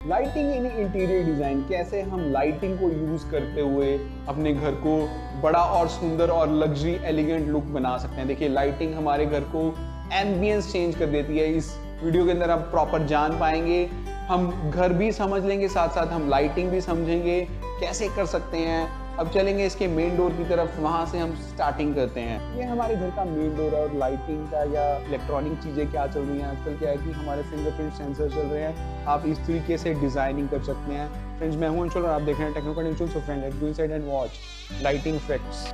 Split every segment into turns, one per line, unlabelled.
Lighting in interior design, कैसे हम lighting को यूज करते हुए अपने घर को बड़ा और सुंदर और लग्जरी एलिगेंट लुक बना सकते हैं। देखिए लाइटिंग हमारे घर को एम्बियंस चेंज कर देती है। इस वीडियो के अंदर आप प्रॉपर जान पाएंगे, हम घर भी समझ लेंगे, साथ साथ हम लाइटिंग भी समझेंगे कैसे कर सकते हैं। अब चलेंगे इसके मेन डोर की तरफ, वहां से हम स्टार्टिंग करते हैं। ये हमारे घर का मेन डोर है और लाइटिंग का या इलेक्ट्रॉनिक चीजें क्या चल रही हैं आजकल, क्या है कि हमारे फिंगरप्रिंट सेंसर चल रहे हैं। आप इस तरीके से डिजाइनिंग कर सकते हैं। फ्रेंड्स, मैं हूं अंशुल और आप देख रहे हैं technical Anshul. So friend, let's go inside and watch lighting effects.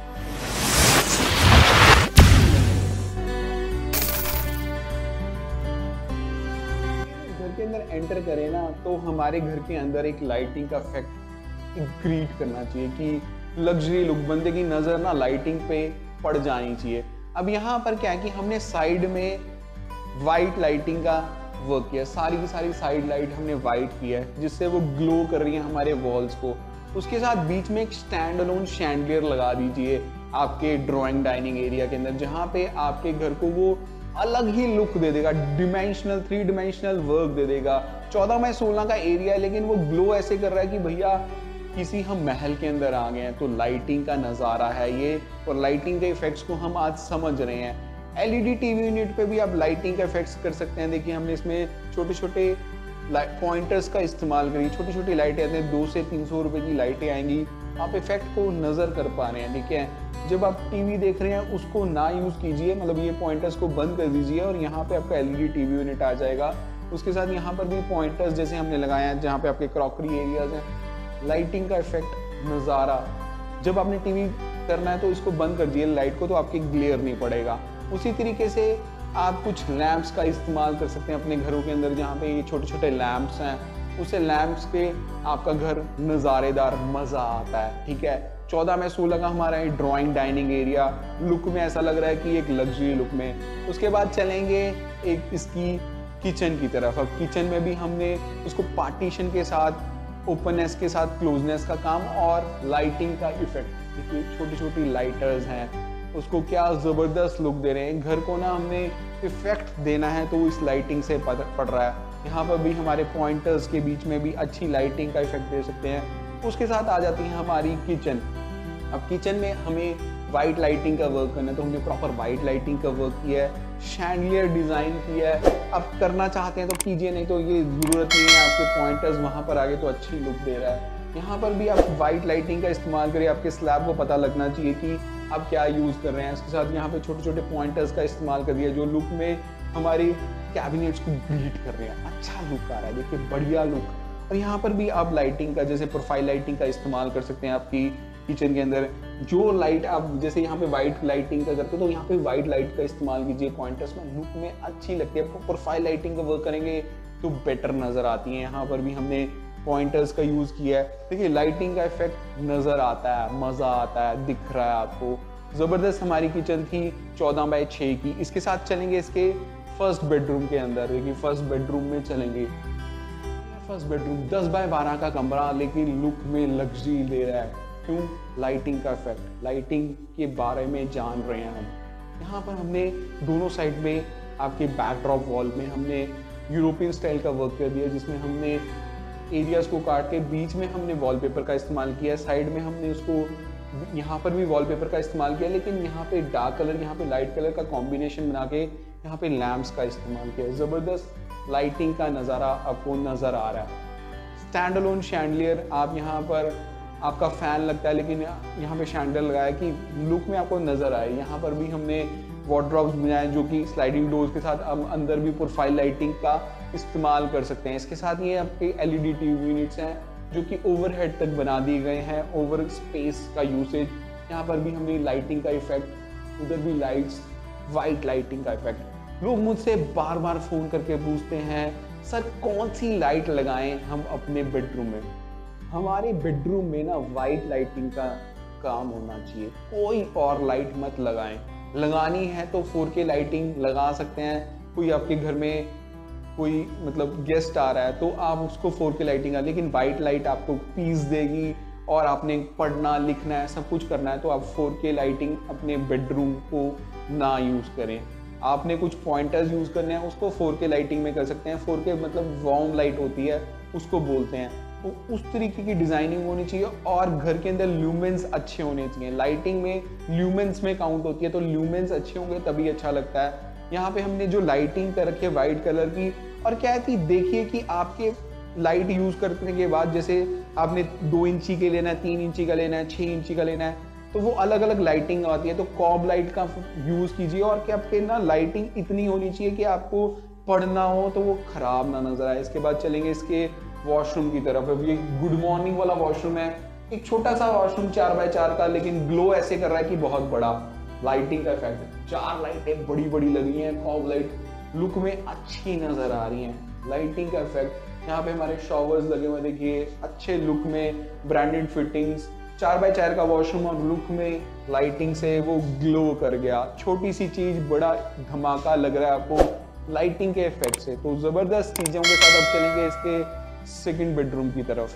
घर के अंदर एंटर करें ना, तो हमारे घर के अंदर एक लाइटिंग का इफेक्ट ग्रीट करना चाहिए कि लग्जरी लुक, बंदे की नजर ना लाइटिंग पे पड़ जानी चाहिए। अब यहाँ पर क्या है कि हमने साइड में वाइट लाइटिंग का वर्क किया, सारी की सारी साइड लाइट हमने वाइट किया है जिससे वो ग्लो कर रही है हमारे वॉल्स को। उसके साथ बीच में एक स्टैंड अलोन शैंडलियर लगा दीजिए आपके ड्राइंग डाइनिंग एरिया के अंदर, जहाँ पे आपके घर को वो अलग ही लुक दे देगा, डिमेंशनल 3 डिमेंशनल वर्क दे देगा। 14x16 का एरिया है लेकिन वो ग्लो ऐसे कर रहा है कि भैया किसी हम महल के अंदर आ गए हैं। तो लाइटिंग का नज़ारा है ये, और लाइटिंग के इफेक्ट्स को हम आज समझ रहे हैं। एलईडी टीवी यूनिट पे भी आप लाइटिंग का इफेक्ट्स कर सकते हैं। देखिए हमने इसमें छोटे छोटे पॉइंटर्स का इस्तेमाल करी, छोटी छोटी लाइटें आती हैं, 200 से 300 रुपए की लाइटें आएंगी। आप इफेक्ट को नज़र कर पा रहे हैं, ठीक है। जब आप टीवी देख रहे हैं उसको ना यूज़ कीजिए, मतलब ये पॉइंटर्स को बंद कर दीजिए और यहाँ पे आपका एलईडी टीवी यूनिट आ जाएगा। उसके साथ यहाँ पर भी पॉइंटर्स जैसे हमने लगाए हैं जहाँ पे आपके क्रॉकरी एरियाज हैं। लाइटिंग का इफेक्ट नज़ारा, जब आपने टीवी करना है तो इसको बंद कर दिए लाइट को, तो आपके ग्लेयर नहीं पड़ेगा। उसी तरीके से आप कुछ लैंप्स का इस्तेमाल कर सकते हैं अपने घरों के अंदर, जहाँ पे ये छोटे छोटे लैंप्स हैं, उसे लैंप्स पे आपका घर नज़ारेदार मज़ा आता है, ठीक है। 14x16 का हमारा ये ड्राइंग डाइनिंग एरिया लुक में ऐसा लग रहा है कि एक लग्जरी लुक में। उसके बाद चलेंगे एक इसकी किचन की तरफ। अब किचन में भी हमने उसको पार्टीशन के साथ, ओपननेस के साथ क्लोजनेस का काम और लाइटिंग का इफेक्ट, देखिए छोटी छोटी लाइटर्स हैं, उसको क्या ज़बरदस्त लुक दे रहे हैं। घर को ना हमने इफेक्ट देना है तो इस लाइटिंग से पड़ रहा है। यहाँ पर भी हमारे पॉइंटर्स के बीच में भी अच्छी लाइटिंग का इफेक्ट दे सकते हैं। उसके साथ आ जाती है हमारी किचन। अब किचन में हमें वाइट लाइटिंग का वर्क करना है तो हमने प्रॉपर वाइट लाइटिंग का वर्क किया है, शैंडलियर डिज़ाइन किया है। अब करना चाहते हैं तो कीजिए, नहीं तो ये ज़रूरत नहीं है। आपके पॉइंटर्स वहाँ पर आगे तो अच्छी लुक दे रहा है। यहाँ पर भी आप वाइट लाइटिंग का इस्तेमाल करें, आपके स्लैब को पता लगना चाहिए कि आप क्या यूज़ कर रहे हैं। इसके साथ यहाँ पे छोटे छोटे पॉइंटर्स का इस्तेमाल कर दिया जो लुक में हमारी कैबिनेट्स को ग्रीट कर रहे हैं, अच्छा लुक आ रहा है, देखिए बढ़िया लुक। और यहाँ पर भी आप लाइटिंग का, जैसे प्रोफाइल लाइटिंग का इस्तेमाल कर सकते हैं आपकी किचन के अंदर। जो लाइट आप जैसे यहाँ पे वाइट लाइटिंग का करते हो तो यहाँ पे वाइट लाइट का इस्तेमाल कीजिए पॉइंटर्स में, लुक में अच्छी लगती है। प्रोफाइल लाइटिंग का वर्क करेंगे तो बेटर नजर आती है। यहाँ पर भी हमने पॉइंटर्स का यूज किया है। देखिए लाइटिंग का इफेक्ट नजर आता है, मजा आता है, दिख रहा है आपको। जबरदस्त हमारी किचन थी 14x6 की। इसके साथ चलेंगे इसके फर्स्ट बेडरूम के अंदर। देखिए फर्स्ट बेडरूम में चलेंगे। फर्स्ट बेडरूम 10x12 का कमरा लेकिन लुक में लग्जरी दे रहा है। क्यों? लाइटिंग का इफेक्ट, लाइटिंग के बारे में जान रहे हैं हम। यहाँ पर हमने दोनों साइड में आपके बैकड्रॉप वॉल में हमने यूरोपियन स्टाइल का वर्क कर दिया, जिसमें हमने एरियाज को काट के बीच में हमने वॉलपेपर का इस्तेमाल किया, साइड में हमने उसको यहाँ पर भी वॉलपेपर का इस्तेमाल किया, लेकिन यहाँ पे डार्क कलर, यहाँ पे लाइट कलर का कॉम्बिनेशन बना के यहाँ पे लैम्प्स का इस्तेमाल किया। ज़बरदस्त लाइटिंग का नज़ारा आपको नज़र आ रहा है। स्टैंड अलोन शैंडलियर, आप यहाँ पर आपका फैन लगता है लेकिन यहाँ पे शैंडलियर लगाया कि लुक में आपको नज़र आए। यहाँ पर भी हमने वार्डरोब्स बनाए जो कि स्लाइडिंग डोर्स के साथ हम अंदर भी प्रोफाइल लाइटिंग का इस्तेमाल कर सकते हैं। इसके साथ ये आपके एलईडी टीवी यूनिट्स हैं जो कि ओवरहेड तक बना दिए गए हैं, ओवर स्पेस का यूसेज। यहाँ पर भी हमने लाइटिंग का इफेक्ट, उधर भी लाइट्स, वाइट लाइटिंग का इफेक्ट। लोग मुझसे बार बार फ़ोन करके पूछते हैं सर कौन सी लाइट लगाएं हम अपने बेडरूम में। हमारे बेडरूम में ना वाइट लाइटिंग का काम होना चाहिए, कोई और लाइट मत लगाएं। लगानी है तो 4K लाइटिंग लगा सकते हैं। कोई आपके घर में कोई मतलब गेस्ट आ रहा है तो आप उसको 4K लाइटिंग है, लेकिन वाइट लाइट आपको पीस देगी और आपने पढ़ना लिखना है सब कुछ करना है तो आप 4K लाइटिंग अपने बेडरूम को ना यूज़ करें। आपने कुछ पॉइंटर्स यूज़ करने हैं उसको 4K लाइटिंग में कर सकते हैं। 4K मतलब वार्म लाइट होती है उसको बोलते हैं। तो उस तरीके की डिजाइनिंग होनी चाहिए और घर के अंदर ल्यूमेंस अच्छे होने चाहिए। लाइटिंग में ल्यूमेंस में काउंट होती है, तो ल्यूमेंस अच्छे होंगे तभी अच्छा लगता है। यहाँ पे हमने जो लाइटिंग कर रखी है वाइट कलर की, और क्या है कि देखिए कि आपके लाइट यूज करने के बाद जैसे आपने 2 इंची के लेना है, 3 इंची का लेना है, 6 इंची का लेना है, तो वो अलग अलग लाइटिंग आती है। तो कॉब लाइट का यूज कीजिए, और क्या आपके ना लाइटिंग इतनी होनी चाहिए कि आपको पढ़ना हो तो वो खराब ना नजर आए। इसके बाद चलेंगे इसके वॉशरूम की तरफ। अब ये गुड मॉर्निंग वाला वॉशरूम है, एक छोटा सा वॉशरूम 4x4 का, लेकिन ग्लो ऐसे कर रहा है कि बहुत बड़ा। लाइटिंग का इफेक्ट है, 4 लाइटें बड़ी बड़ी लगी हैं, कॉब लाइट लुक में अच्छी नजर आ रही हैं। लाइटिंग का इफेक्ट, यहाँ पे हमारे शॉवर्स लगे हुए देखिए अच्छे लुक में, ब्रांडेड फिटिंग्स, 4x4 का वॉशरूम और लुक में लाइटिंग से वो ग्लो कर गया। छोटी सी चीज बड़ा धमाका लग रहा है आपको लाइटिंग के इफेक्ट से। तो जबरदस्त चीजों के साथ अब चलेंगे इसके सेकंड बेडरूम की तरफ।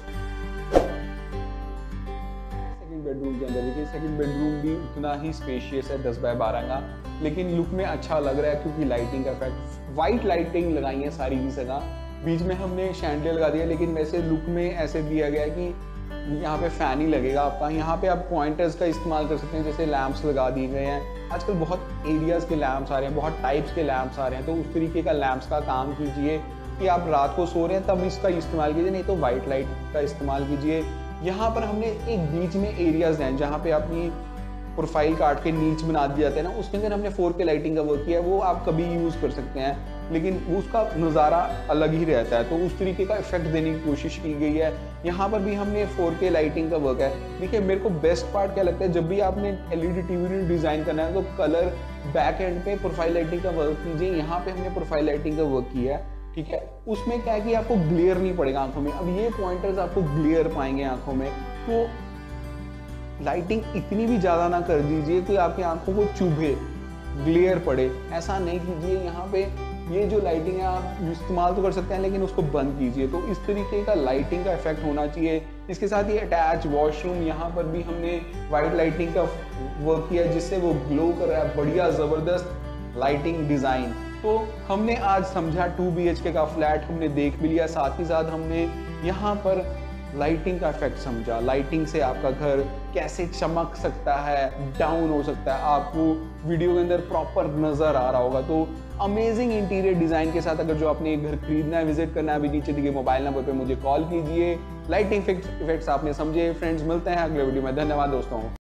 सेकंड बेडरूम के अंदर देखिए, सेकंड बेडरूम भी उतना ही स्पेशियस है, 10x12 का, लेकिन लुक में अच्छा लग रहा है क्योंकि लाइटिंग का इफेक्ट, वाइट लाइटिंग लगाई है सारी की जगह। बीच में हमने शैंडलियर लगा दिया, लेकिन वैसे लुक में ऐसे दिया गया है कि यहाँ पे फैन ही लगेगा आपका। यहाँ पे आप पॉइंटर्स का इस्तेमाल कर सकते हैं, जैसे लैंप्स लगा दिए गए हैं। आजकल बहुत एरियाज के लैंप्स आ रहे हैं, बहुत टाइप्स के लैंप्स आ रहे हैं, तो उस तरीके का लैंप्स का काम कीजिए कि आप रात को सो रहे हैं तब इसका इस्तेमाल कीजिए, नहीं तो वाइट लाइट का इस्तेमाल कीजिए। यहाँ पर हमने एक बीच में एरियाज हैं जहाँ पे अपनी प्रोफाइल काट के नीच बना दिया जाता है ना, उसके अंदर हमने 4K लाइटिंग का वर्क किया है। वो आप कभी यूज़ कर सकते हैं, लेकिन उसका नज़ारा अलग ही रहता है, तो उस तरीके का इफेक्ट देने की कोशिश की गई है। यहाँ पर भी हमने 4K लाइटिंग का वर्क है। देखिए मेरे को बेस्ट पार्ट क्या लगता है, जब भी आपने LED टीवी डिज़ाइन करना है तो कलर बैक एंड पे प्रोफाइल लाइटिंग का वर्क कीजिए। यहाँ पे हमने प्रोफाइल लाइटिंग का वर्क किया है, ठीक है। उसमें क्या है कि आपको ग्लेयर नहीं पड़ेगा आंखों में। अब ये पॉइंटर्स आपको ग्लेयर पाएंगे आंखों में, तो लाइटिंग इतनी भी ज़्यादा ना कर दीजिए कि आपकी आंखों को चुभे, ग्लेयर पड़े, ऐसा नहीं कीजिए। यहाँ पे ये जो लाइटिंग है आप इस्तेमाल तो कर सकते हैं, लेकिन उसको बंद कीजिए। तो इस तरीके का लाइटिंग का इफेक्ट होना चाहिए। इसके साथ ये अटैच वॉशरूम, यहाँ पर भी हमने वाइट लाइटिंग का वर्क किया जिससे वो ग्लो कर रहा है, बढ़िया ज़बरदस्त लाइटिंग डिज़ाइन। तो हमने आज समझा 2 BHK का फ्लैट हमने देख भी लिया, साथ ही साथ हमने यहाँ पर लाइटिंग का इफेक्ट समझा। लाइटिंग से आपका घर कैसे चमक सकता है, डाउन हो सकता है, आपको वीडियो के अंदर प्रॉपर नजर आ रहा होगा। तो अमेजिंग इंटीरियर डिजाइन के साथ अगर जो आपने एक घर खरीदना है, विजिट करना है, अभी नीचे दिए मोबाइल नंबर पे मुझे कॉल कीजिए। लाइटिंग इफेक्ट्स आपने समझे। फ्रेंड्स मिलते हैं अगले वीडियो में, धन्यवाद दोस्तों।